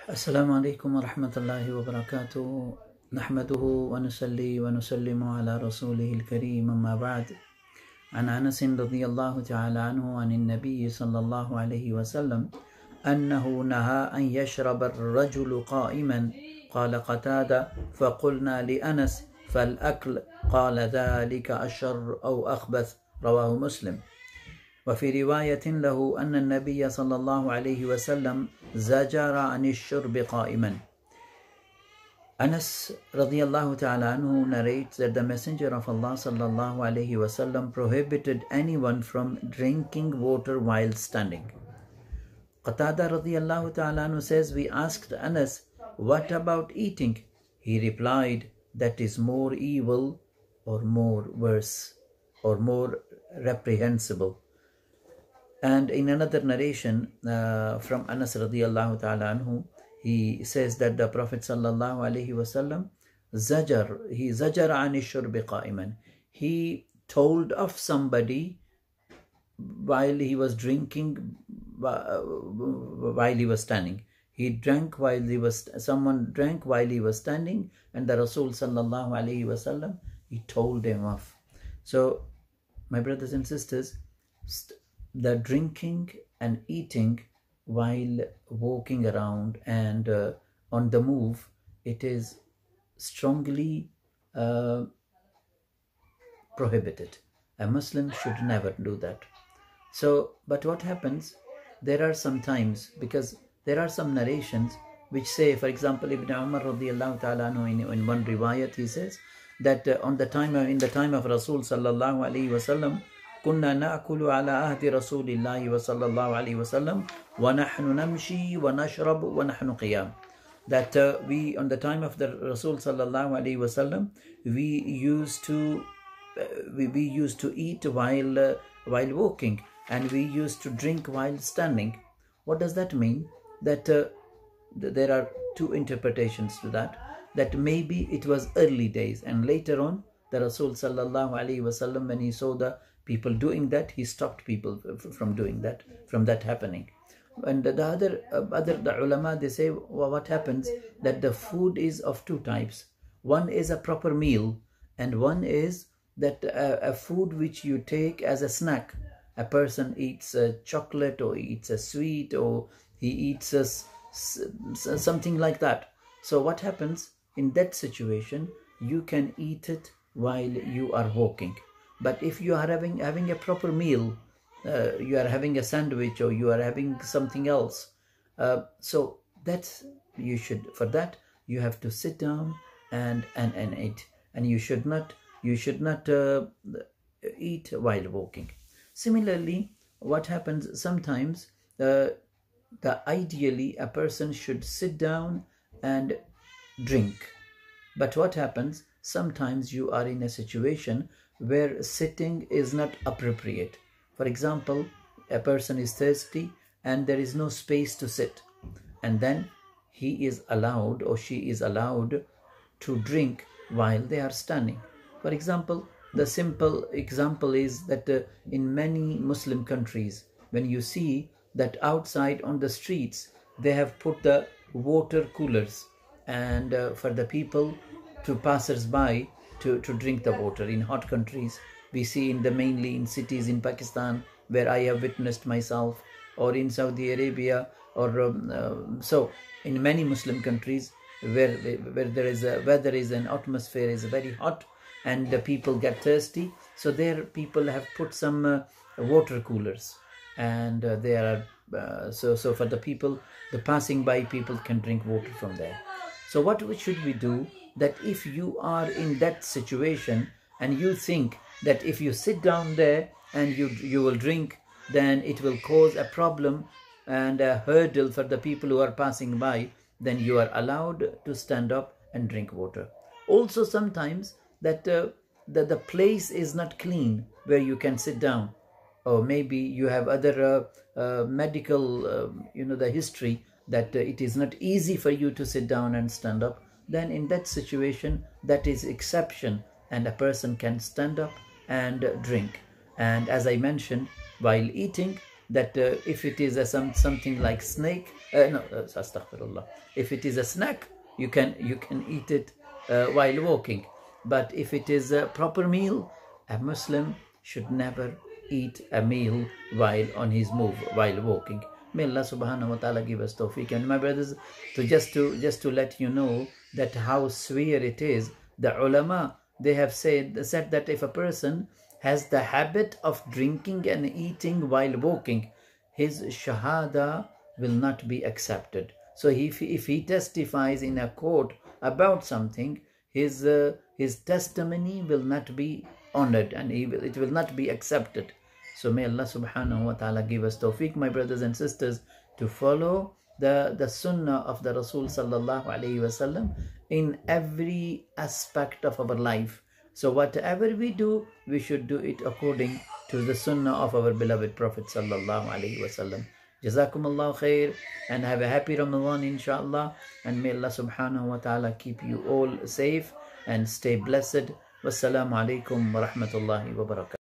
Assalamu alaikum wa rahmatullahi wa barakatuh. Nahmaduhu wa nusalli wa nusallimu ala rasulihil kareem amma ba'd. An Anas radiyallahu ta'ala anhu an an-nabiy sallallahu alayhi wa sallam annahu naha an yashrab ar-rajulu qa'iman qala Qatada faqulna li Anas fal-akl qala dhalika ashar aw akhbath rawahu Muslim. وفي رواية له أن النبي صلى الله عليه وسلم زجر عن الشرب قائما. Anas radiallahu ta'ala anhu narrates that the Messenger of Allah sallallahu alayhi wasallam prohibited anyone from drinking water while standing. Qatada radiallahu ta'ala anhu says, we asked Anas, what about eating? He replied, that is more evil or more worse or more reprehensible. And in another narration from Anas radiallahu ta'ala anhu, he says that the Prophet sallallahu alaihi wasallam zajara an shurbi qa'iman. He told of somebody while he was drinking, while he was standing. Someone drank while he was standing, and the Rasul sallallahu alaihi wasallam, he told him off. So, my brothers and sisters, the drinking and eating while walking around and on the move, it is strongly prohibited. A Muslim should never do that. So, but what happens, there are some times, because there are some narrations which say, for example, Ibn Umar radiallahu ta'ala anhu, in one riwayat, he says that in the time of Rasul sallallahu alaihi wasallam, كنا نأكل على عهد رسول الله صلى الله عليه وسلم ونحن نمشي ونشرب ونحن قيام. That we, on the time of the Rasul sallallahu alaihi wasallam, we used to eat while walking, and we used to drink while standing. What does that mean? That there are two interpretations to that. That maybe it was early days, and later on the Rasul sallallahu alaihi wasallam, when he saw the people doing that, he stopped people from doing that, from that happening. And the other ulama, they say, well, what happens, that the food is of two types. One is a proper meal, and one is that a food which you take as a snack. A person eats a chocolate, or eats a sweet, or he eats something like that. So what happens in that situation, you can eat it while you are walking. But if you are having a proper meal, you are having a sandwich, or you are having something else, so that's, for that you have to sit down and eat, and you should not eat while walking. Similarly, what happens sometimes, ideally a person should sit down and drink. But what happens, sometimes you are in a situation where sitting is not appropriate. For example, a person is thirsty and there is no space to sit, and then he is allowed, or she is allowed, to drink while they are standing. For example, the simple example is that in many Muslim countries, when you see that outside on the streets they have put the water coolers, and for the people, to passers-by, to drink the water. In hot countries, we see mainly in cities in Pakistan, where I have witnessed myself, or in Saudi Arabia, or so in many Muslim countries where there is weather is an atmosphere is very hot, and the people get thirsty. So there people have put some water coolers, and there are so for the people, the passing by people can drink water from there. So what should we do? That if you are in that situation and you think that if you sit down there and you will drink, then it will cause a problem and a hurdle for the people who are passing by, then you are allowed to stand up and drink water. Also, sometimes that the place is not clean where you can sit down, or maybe you have other medical, the history that it is not easy for you to sit down and stand up. Then in that situation, that is exception, and a person can stand up and drink. And as I mentioned, while eating, that if it is something like snake, no, astaghfirullah. If it is a snack, you can eat it while walking. But if it is a proper meal, a Muslim should never eat a meal while on his move, while walking. May Allah subhanahu wa ta'ala give us tawfiq. And my brothers, just to let you know that how severe it is, the ulama, they have said that if a person has the habit of drinking and eating while walking, his shahada will not be accepted. So if he testifies in a court about something, his testimony will not be honored, and it will not be accepted. So may Allah subhanahu wa ta'ala give us tawfiq, my brothers and sisters, to follow the sunnah of the Rasul sallallahu alayhi wasallam in every aspect of our life. So whatever we do, we should do it according to the sunnah of our beloved Prophet sallallahu alayhi wasallam. Jazakumullah khair, and have a happy Ramadan inshallah, and may Allah subhanahu wa ta'ala keep you all safe and stay blessed. Wassalamu alaikum wa rahmatullahi wa barakatuh.